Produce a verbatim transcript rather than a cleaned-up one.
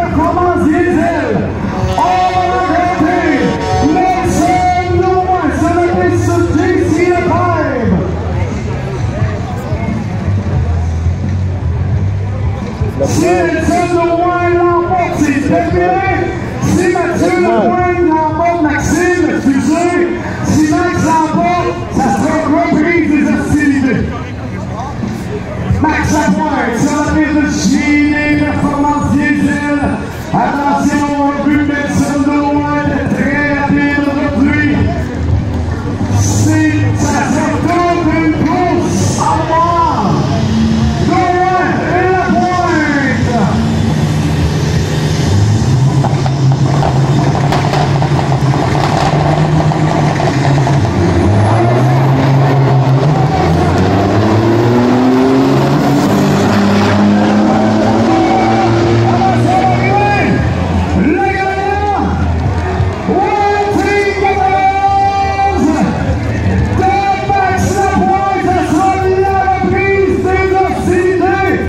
performance diesel. On va arrêter. Nelson Leroy sur la piste J C cinq. Si Nelson Leroy l'emporte, c'est terminé. Si Mathieu Leroy l'emporte, Maxime, excusez. Si Max l'emporte, ça sera une reprise des hostilités. Max Lapointe sur la piste de